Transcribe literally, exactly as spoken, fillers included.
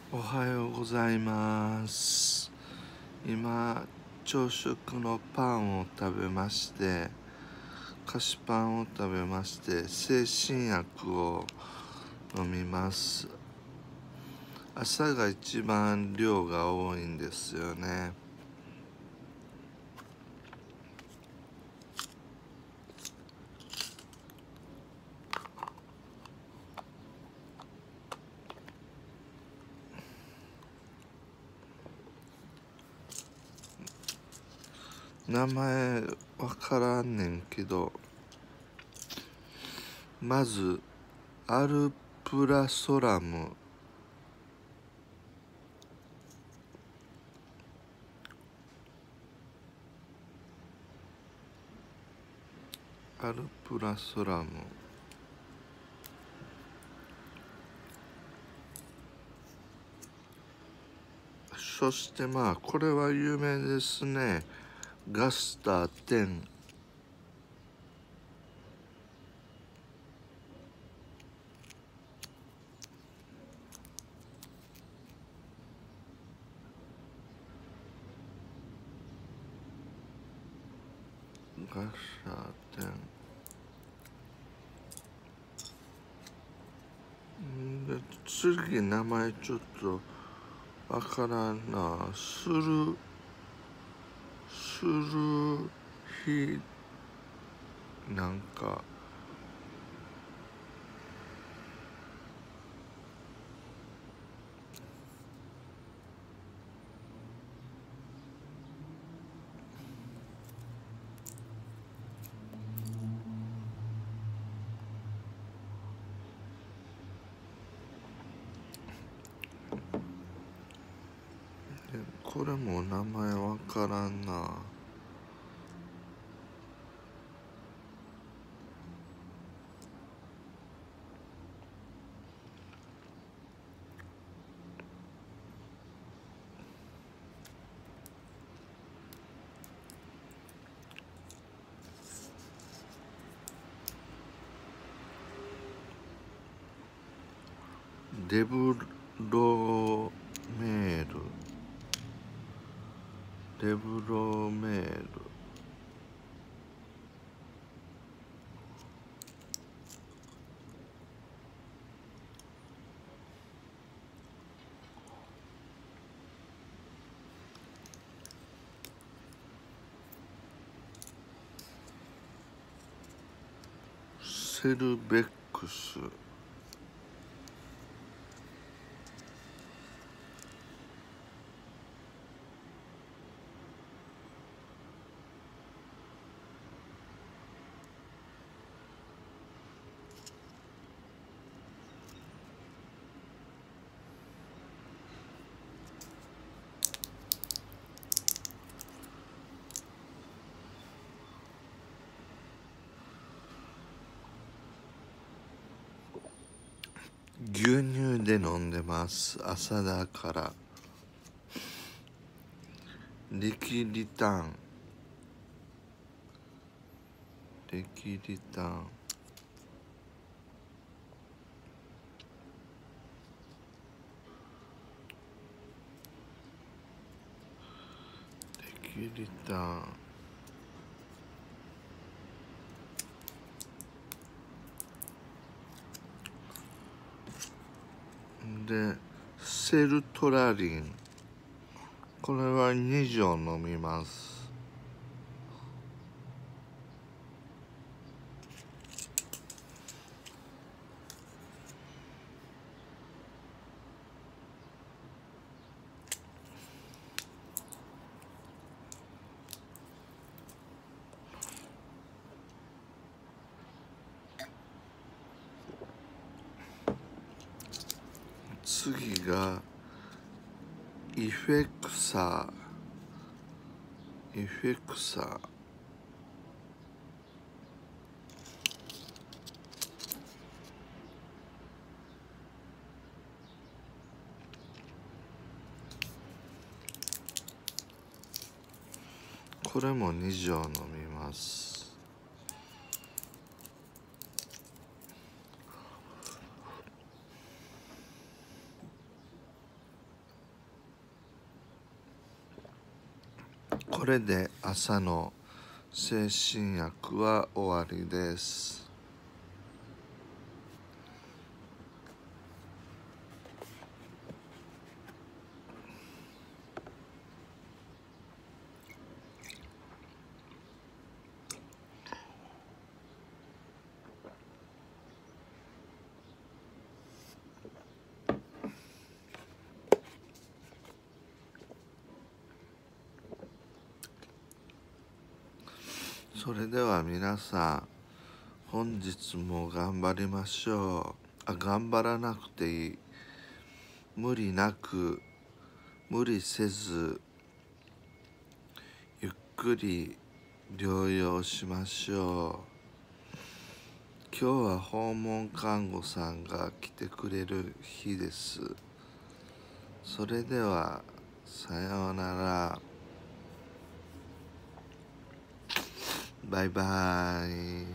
おはようございます。今朝食のパンを食べまして、菓子パンを食べまして、精神薬を飲みます。朝が一番量が多いんですよね。名前わからんねんけど、まずアルプラソラム、アルプラソラムそしてまあこれは有名ですね。ガスターテン、ガスターテンで、次名前ちょっとわからんな。スルスルヒなんかこれも名前わからんな。デブロメールデブロメールセルベックス、牛乳で飲んでます。朝だから。リキリタンリキリタンリキリタンで、セルトラリン、これはに錠飲みます。次がイフェクサーイフェクサーこれもに錠飲みます。 れで朝の精神薬は終わりです。それでは皆さん、本日も頑張りましょう。あ、頑張らなくていい。無理なく、無理せず、ゆっくり療養しましょう。今日は訪問看護さんが来てくれる日です。それでは、さようなら。バイバイ。